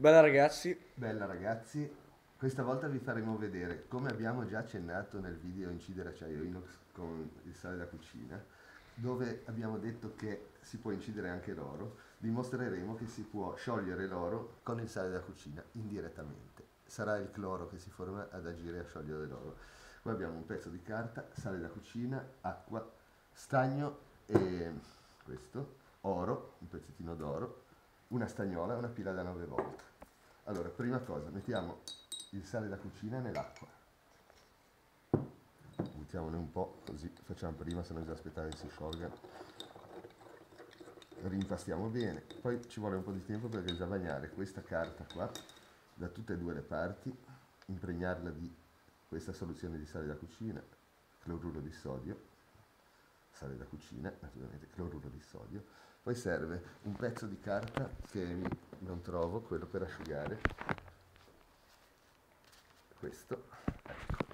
Bella ragazzi. Bella ragazzi, questa volta vi faremo vedere, come abbiamo già accennato nel video Incidere acciaio inox con il sale da cucina, dove abbiamo detto che si può incidere anche l'oro, dimostreremo che si può sciogliere l'oro con il sale da cucina indirettamente. Sarà il cloro che si forma ad agire a sciogliere l'oro. Qua abbiamo un pezzo di carta, sale da cucina, acqua, stagno e questo, oro, un pezzettino d'oro, una stagnola e una pila da 9 volt. Allora, prima cosa, mettiamo il sale da cucina nell'acqua. Buttiamone un po', così facciamo prima, se no bisogna aspettare che si sciolga. Rimpastiamo bene. Poi ci vuole un po' di tempo perché bisogna bagnare questa carta qua da tutte e due le parti, impregnarla di questa soluzione di sale da cucina, cloruro di sodio, sale da cucina, naturalmente cloruro di sodio. Poi serve un pezzo di carta che non trovo, quello per asciugare. Questo, ecco.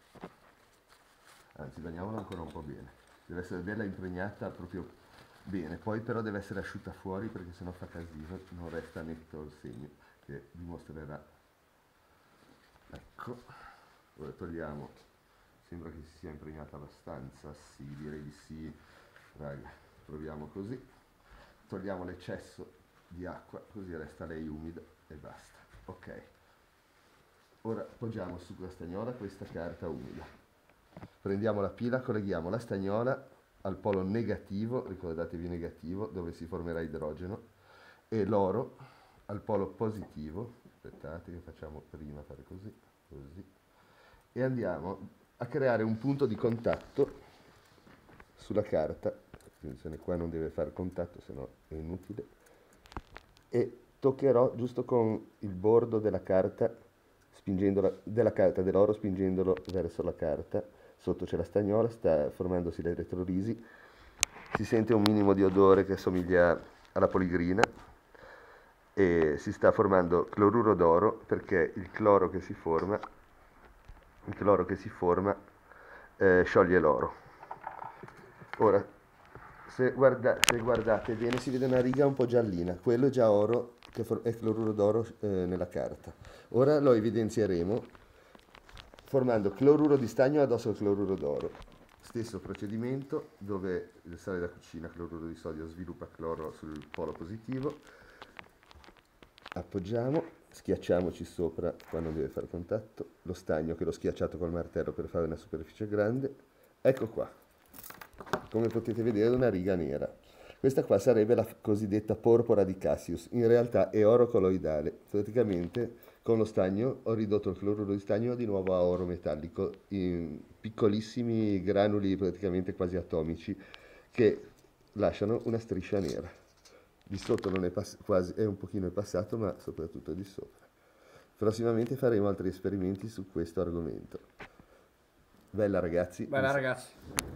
Anzi, bagniamola ancora un po' bene. Deve essere bella impregnata proprio bene, poi però deve essere asciutta fuori perché sennò fa casino, non resta netto il segno che dimostrerà. Ecco, ora togliamo, sembra che si sia impregnata abbastanza, sì, direi di sì, raga, proviamo così. Togliamo l'eccesso di acqua, così resta lei umida e basta. Ok, ora appoggiamo su la stagnola questa carta umida. Prendiamo la pila, colleghiamo la stagnola al polo negativo, ricordatevi negativo, dove si formerà idrogeno, e l'oro al polo positivo. Aspettate che facciamo prima fare così, così. E andiamo a creare un punto di contatto sulla carta. Attenzione, qua non deve fare contatto, se no è inutile. E toccherò giusto con il bordo della carta, della carta dell'oro, spingendolo verso la carta. Sotto c'è la stagnola, sta formandosi l'elettrolisi, si sente un minimo di odore che assomiglia alla poligrina e si sta formando cloruro d'oro perché il cloro che si forma scioglie l'oro. Ora, se guardate bene si vede una riga un po' giallina, quello è già oro, che è cloruro d'oro nella carta. Ora lo evidenzieremo formando cloruro di stagno addosso al cloruro d'oro. Stesso procedimento dove il sale da cucina, cloruro di sodio, sviluppa cloro sul polo positivo. Appoggiamo, schiacciamoci sopra quando deve fare contatto, lo stagno che l'ho schiacciato col martello per fare una superficie grande. Ecco qua, come potete vedere una riga nera. Questa qua sarebbe la cosiddetta porpora di Cassius, in realtà è oro colloidale. Praticamente con lo stagno ho ridotto il cloruro di stagno di nuovo a oro metallico in piccolissimi granuli praticamente quasi atomici che lasciano una striscia nera. Di sotto non è quasi, è un pochino il passato, ma soprattutto di sopra. Prossimamente faremo altri esperimenti su questo argomento. Bella ragazzi, Bella ragazzi.